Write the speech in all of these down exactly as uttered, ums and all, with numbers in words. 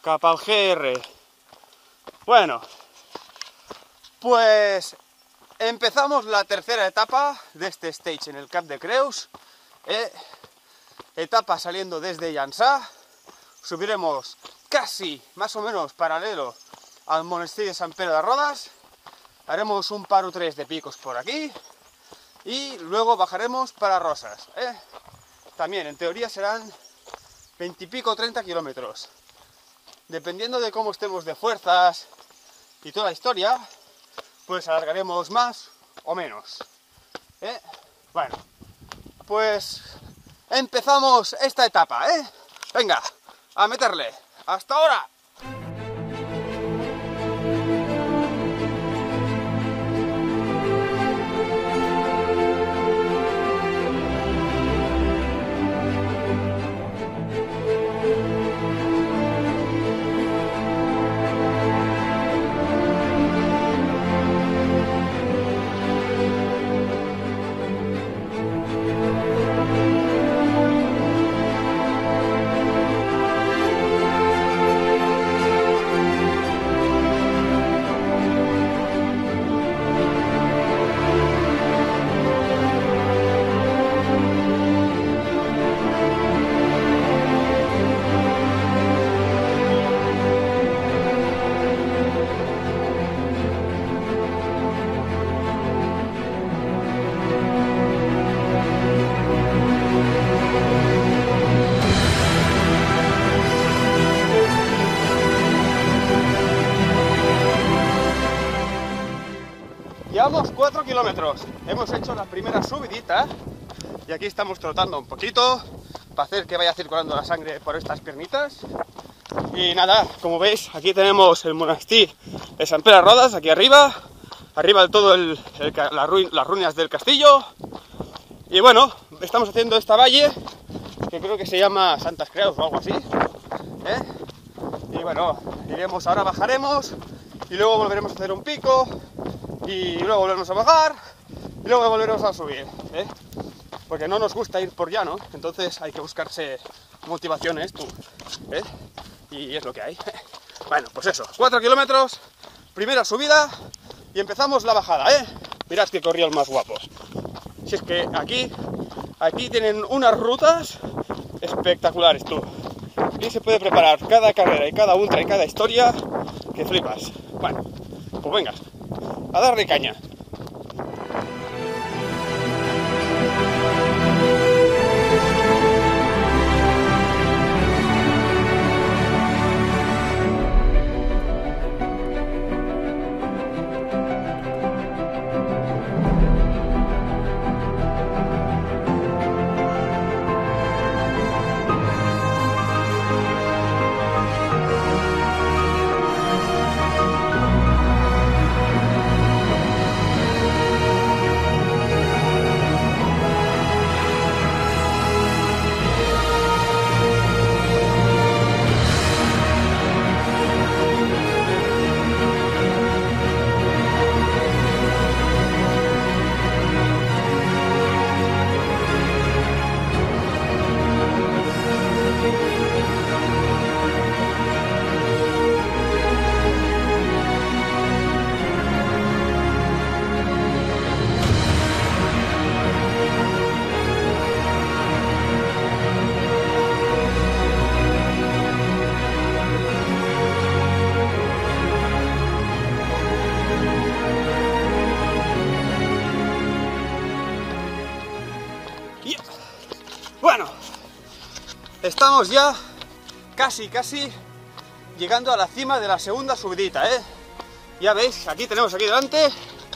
cap al G R. Bueno, pues empezamos la tercera etapa de este stage en el Cap de Creus. Eh, etapa saliendo desde Llançà. Subiremos casi, más o menos, paralelo al monasterio de Sant Pere de Rodes. Haremos un par o tres de picos por aquí. Y luego bajaremos para Roses. Eh. También, en teoría, serán veintipico o treinta kilómetros. Dependiendo de cómo estemos de fuerzas y toda la historia, pues alargaremos más o menos. ¿Eh? Bueno, pues empezamos esta etapa, ¿eh? Venga, a meterle. ¡Hasta ahora! Llevamos cuatro kilómetros, hemos hecho la primera subidita y aquí estamos trotando un poquito para hacer que vaya circulando la sangre por estas piernitas. Y nada, como veis, aquí tenemos el monasterio de Sant Pere de Rodes, aquí arriba, arriba del todo el, el, la ruin, las ruinas del castillo. Y bueno, estamos haciendo esta valle que creo que se llama Santas Creus o algo así, ¿eh? Y bueno, iremos, ahora bajaremos y luego volveremos a hacer un pico. Y luego volveremos a bajar y luego volveremos a subir, ¿eh? Porque no nos gusta ir por llano, entonces hay que buscarse motivaciones, tú, ¿eh? Y es lo que hay. Bueno, pues eso, cuatro kilómetros, primera subida y empezamos la bajada, ¿eh? Mirad qué corridos más guapos. Si es que aquí, aquí tienen unas rutas espectaculares, tú. Aquí se puede preparar cada carrera y cada ultra y cada historia que flipas. Bueno, pues venga, a darle caña. Bueno, estamos ya casi, casi llegando a la cima de la segunda subidita, ¿eh? Ya veis, aquí tenemos aquí delante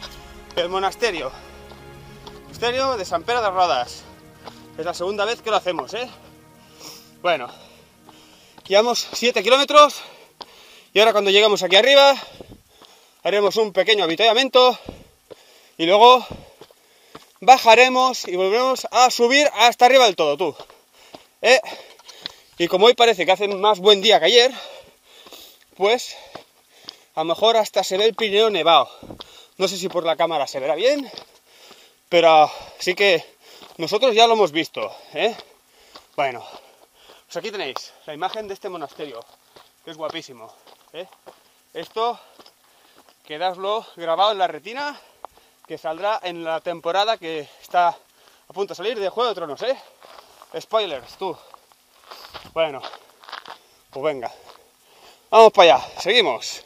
el monasterio. Monasterio de Sant Pere de Rodes. Es la segunda vez que lo hacemos, ¿eh? Bueno, llevamos siete kilómetros y ahora cuando llegamos aquí arriba haremos un pequeño avituallamiento y luego bajaremos y volveremos a subir hasta arriba del todo, tú. ¿Eh? Y como hoy parece que hace más buen día que ayer, pues a lo mejor hasta se ve el Pirineo nevado. No sé si por la cámara se verá bien, pero sí que nosotros ya lo hemos visto, ¿eh? Bueno, pues aquí tenéis la imagen de este monasterio, que es guapísimo, ¿eh? Esto, quedáslo grabado en la retina, que saldrá en la temporada que está a punto de salir de Juego de Tronos, ¿eh? Spoilers, tú. Bueno, pues venga. Vamos para allá, seguimos.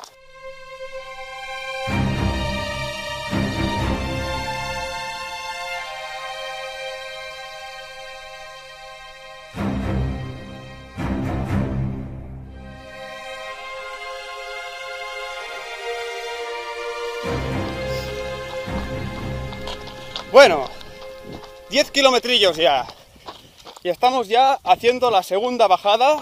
Bueno, diez kilometrillos ya. Y estamos ya haciendo la segunda bajada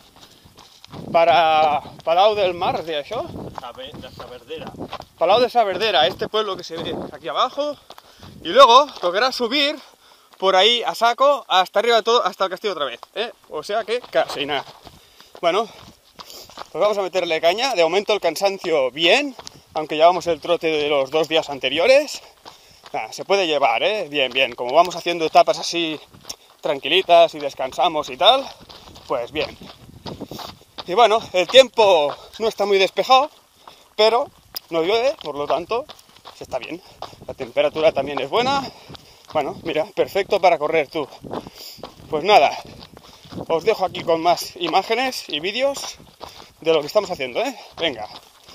para Palau del Mar, de això? De Saverdera. Palau de Saverdera, este pueblo que se ve aquí abajo. Y luego tocará subir por ahí a saco hasta arriba de todo, hasta el castillo otra vez, ¿eh? O sea que casi nada. Bueno, pues vamos a meterle caña. De momento el cansancio bien, aunque llevamos el trote de los dos días anteriores. Nah, se puede llevar, ¿eh? Bien, bien. Como vamos haciendo etapas así tranquilitas y descansamos y tal, pues bien. Y bueno, el tiempo no está muy despejado, pero no llueve, por lo tanto, se está bien. La temperatura también es buena. Bueno, mira, perfecto para correr tú. Pues nada, os dejo aquí con más imágenes y vídeos de lo que estamos haciendo, ¿eh? Venga.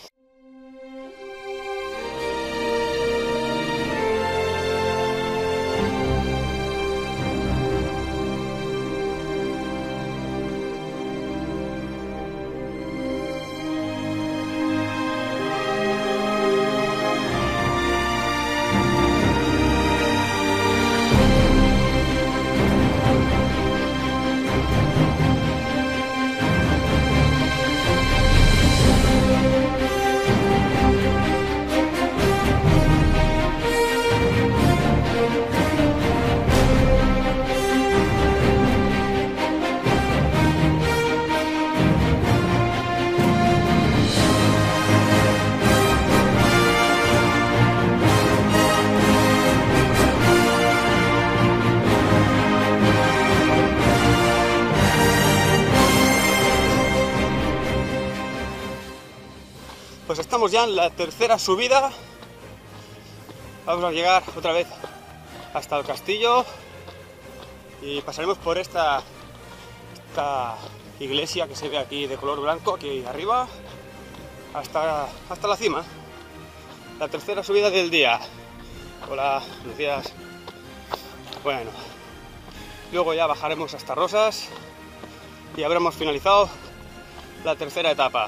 Pues estamos ya en la tercera subida. Vamos a llegar otra vez hasta el castillo y pasaremos por esta, esta iglesia que se ve aquí de color blanco, aquí arriba, hasta, hasta la cima. La tercera subida del día. Hola, buenos días. Bueno, luego ya bajaremos hasta Rosas y habremos finalizado la tercera etapa.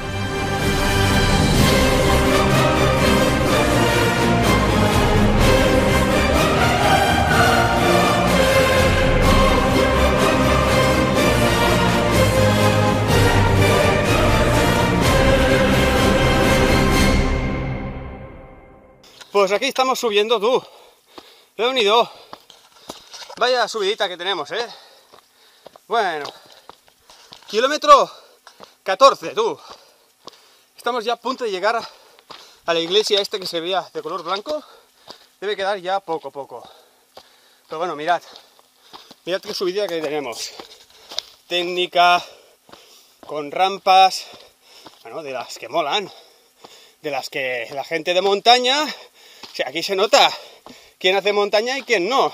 Pues aquí estamos subiendo, tú. He unido. Vaya subidita que tenemos, ¿eh? Bueno. Kilómetro catorce, tú. Estamos ya a punto de llegar a la iglesia este que se veía de color blanco. Debe quedar ya poco a poco. Pero bueno, mirad. Mirad qué subida que tenemos. Técnica, con rampas, bueno, de las que molan. De las que la gente de montaña... O sea, aquí se nota quién hace montaña y quién no.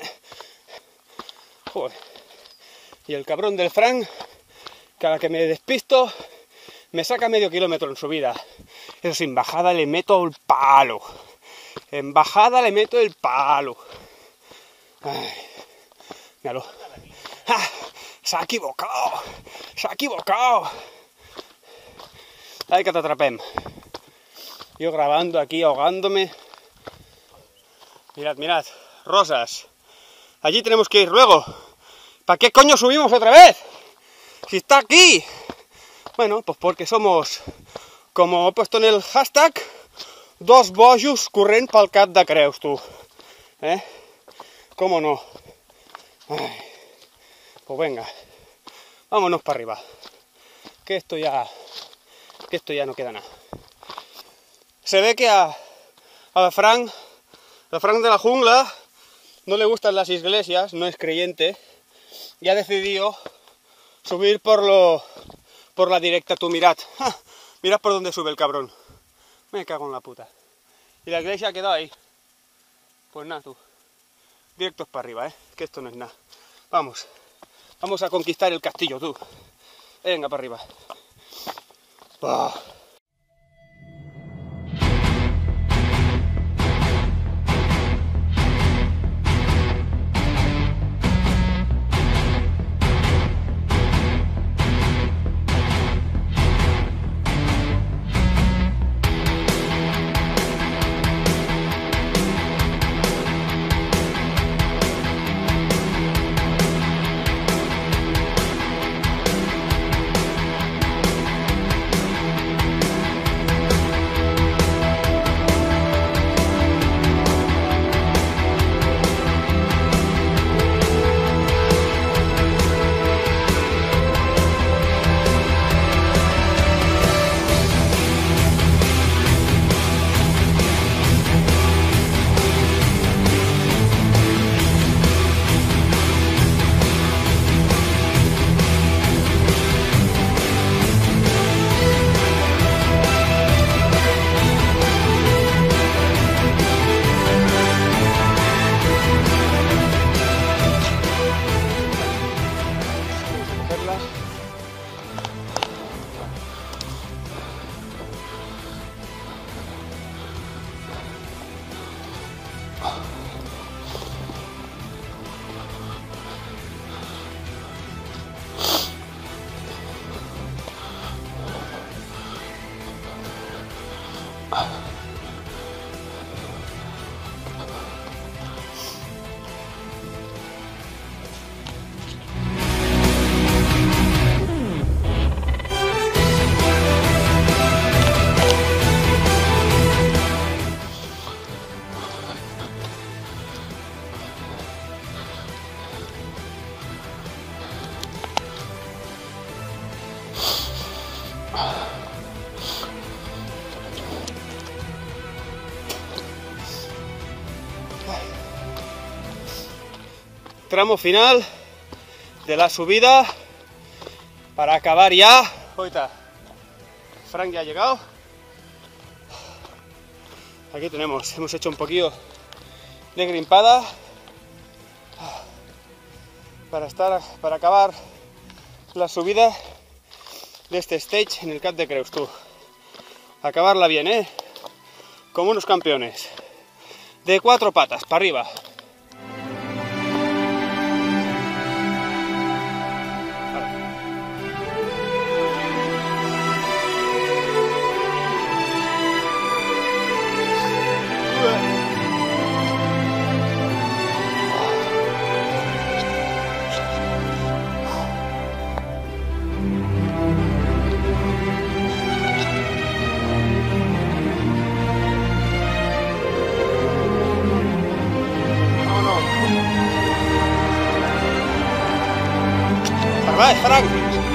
Joder. Y el cabrón del Frank, cada que me despisto, me saca medio kilómetro en subida. Eso sin bajada le meto el palo. En bajada le meto el palo. Ay, míralo. ¡Ah! Se ha equivocado. Se ha equivocado. Ay, que te atrapem. Yo grabando aquí, ahogándome. Mirad, mirad, Rosas. Allí tenemos que ir luego. ¿Para qué coño subimos otra vez? Si está aquí. Bueno, pues porque somos, como he puesto en el hashtag, dos bojos corrent pel cap de Creus, tú. ¿Eh? ¿Cómo no? Ay. Pues venga, vámonos para arriba. Que esto ya, que esto ya no queda nada. Se ve que a, a Frank... A Frank de la jungla no le gustan las iglesias, no es creyente y ha decidido subir por lo, por la directa, tú mirad. ¡Ja! Mirad por dónde sube el cabrón. Me cago en la puta. Y la iglesia ha quedado ahí. Pues nada, tú. Directos para arriba, ¿eh? Que esto no es nada. Vamos. Vamos a conquistar el castillo, tú. Venga, para arriba. ¡Bah! Tramo final de la subida para acabar ya. Ahorita Frank ya ha llegado. Aquí tenemos, hemos hecho un poquillo de grimpada para estar, para acabar la subida de este stage en el Cap de Creus, tú. Acabarla bien, ¿eh? Como unos campeones. De cuatro patas, para arriba. ¡Va, Frank!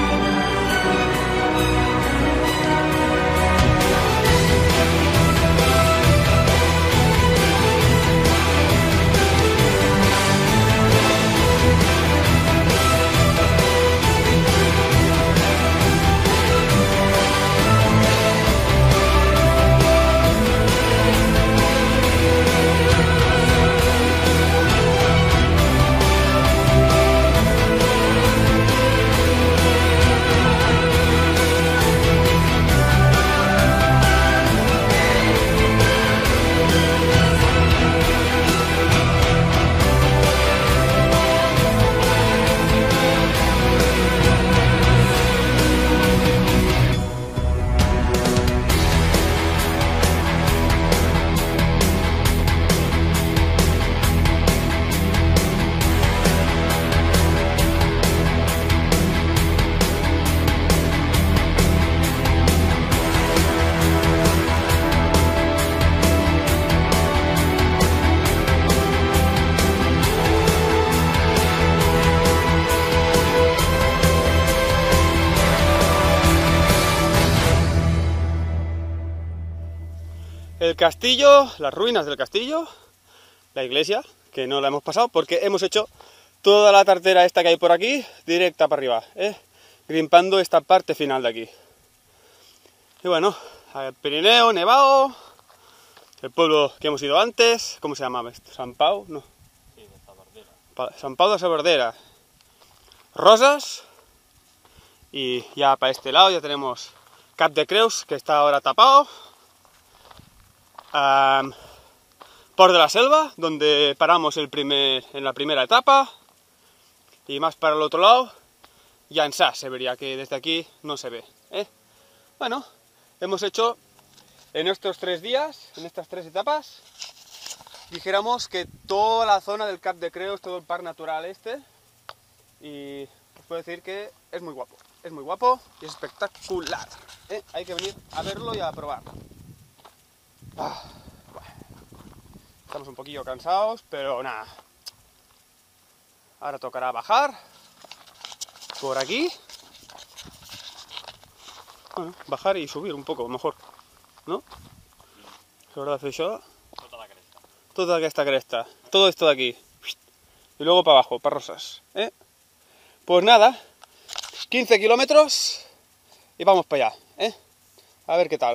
El castillo, las ruinas del castillo, la iglesia, que no la hemos pasado porque hemos hecho toda la tartera esta que hay por aquí directa para arriba, ¿eh? grimpando esta parte final de aquí. Y bueno, el Pirineo, nevado, el pueblo que hemos ido antes, ¿cómo se llamaba esto? ¿San Pau? No. Sí, de Sabardera. Pa- San Pau de Sabardera. Rosas. Y ya para este lado ya tenemos Cap de Creus, que está ahora tapado. Um, Port de la Selva, donde paramos el primer, en la primera etapa. Y más para el otro lado, Llançà se vería, que desde aquí no se ve, ¿eh? Bueno, hemos hecho en estos tres días, en estas tres etapas, dijéramos que toda la zona del Cap de Creus, todo el parque natural este, y os puedo decir que es muy guapo, es muy guapo y es espectacular, ¿eh? Hay que venir a verlo y a probarlo. Ah, bueno. Estamos un poquillo cansados, pero nada. Ahora tocará bajar por aquí. Bueno, bajar y subir un poco mejor, ¿no? Sobre la fechada. Tota la cresta. Toda esta cresta, todo esto de aquí. Y luego para abajo, para Rosas, ¿eh? Pues nada, quince kilómetros y vamos para allá, ¿eh? A ver qué tal.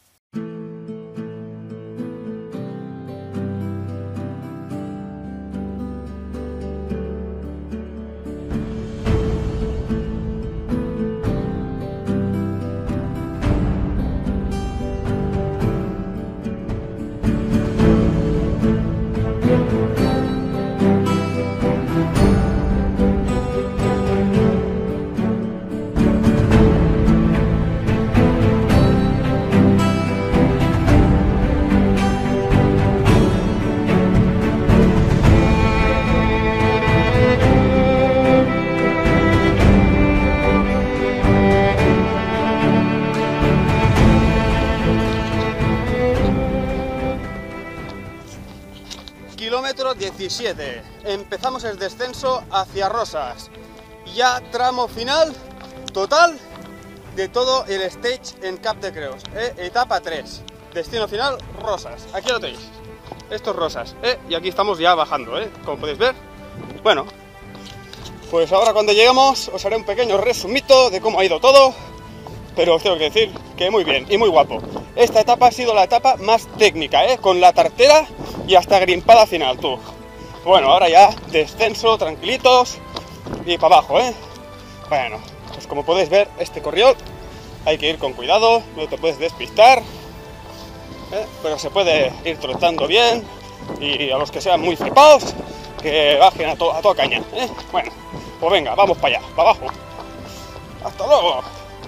Kilómetro diecisiete. Empezamos el descenso hacia Rosas. Ya tramo final total de todo el stage en Cap de Creus, ¿eh? Etapa tres. Destino final, Rosas. Aquí lo tenéis. Esto es Rosas, ¿eh? Y aquí estamos ya bajando, ¿eh? Como podéis ver. Bueno, pues ahora cuando lleguemos os haré un pequeño resumito de cómo ha ido todo. Pero os tengo que decir que muy bien y muy guapo. Esta etapa ha sido la etapa más técnica, ¿eh? Con la tartera y hasta grimpada final, tú. Bueno, ahora ya descenso, tranquilitos y para abajo, ¿eh? Bueno, pues como podéis ver, este corriol hay que ir con cuidado, no te puedes despistar, ¿eh? Pero se puede ir trotando bien y a los que sean muy flipados, que bajen a, to a toda caña, ¿eh? Bueno, pues venga, vamos para allá, para abajo. ¡Hasta luego!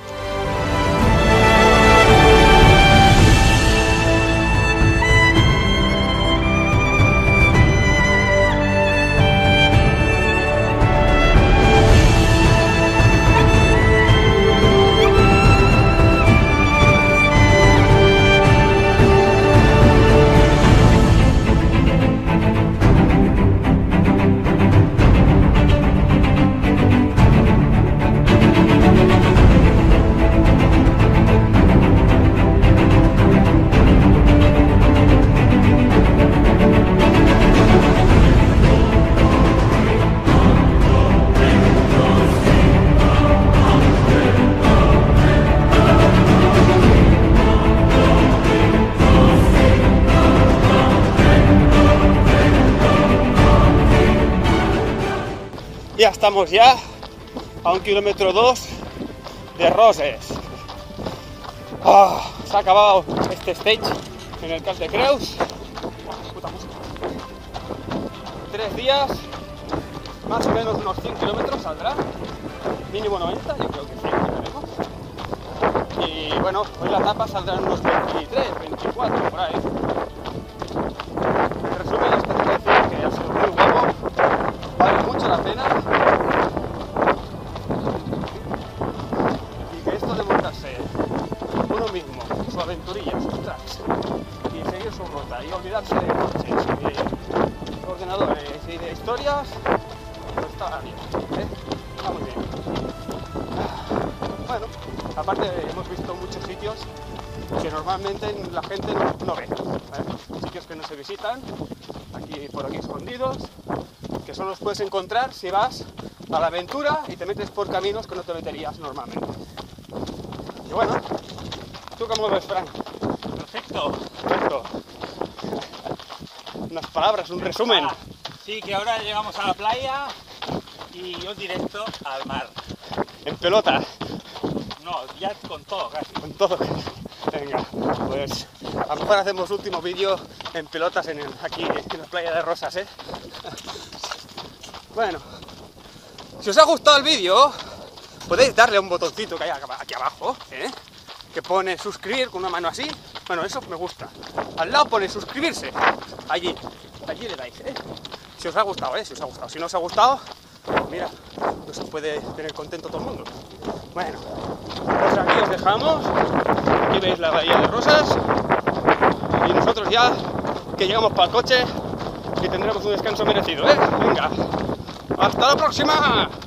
Ya estamos ya a un kilómetro dos de Roses. Ah, se ha acabado este stage en el Cap de Creus. Puta música. Tres días, más o menos unos cien kilómetros saldrá. Mínimo noventa, yo creo que cien tenemos. Y bueno, hoy la etapa saldrán unos veintitrés, veinticuatro por ahí. En resumen, esto quiere decir que ha sido muy guapo. Vale mucho la pena y que esto de montarse uno mismo, su aventurilla, sus tracks y seguir su ruta y olvidarse de coches y de ordenadores y de historias, pues está bien, ¿eh? Está muy bien. Bueno, aparte hemos visto muchos sitios que normalmente la gente no, no ve, ¿eh? Sitios que no se visitan, aquí por aquí escondidos, que solo los puedes encontrar si vas a la aventura y te metes por caminos que no te meterías normalmente. Y bueno, ¿tú cómo lo ves, Frank? Perfecto. Perfecto. Unas palabras, un resumen. Ah, sí, que ahora llegamos a la playa y yo directo al mar. En pelota. No, ya con todo casi. Con todo. Venga, pues a lo mejor hacemos último vídeo en pelotas en el, aquí en la playa de Rosas, ¿eh? Bueno, si os ha gustado el vídeo, podéis darle a un botoncito que hay aquí abajo, ¿eh? Que pone suscribir con una mano así. Bueno, eso me gusta. Al lado pone suscribirse. Allí, allí le dais, ¿eh? Si os ha gustado, ¿eh? Si os ha gustado. Si no os ha gustado, mira, no se puede tener contento todo el mundo. Bueno, pues aquí os dejamos. Aquí veis la bahía de Rosas. Y nosotros ya que llegamos para el coche y tendremos un descanso merecido, ¿eh? Venga, hasta la próxima.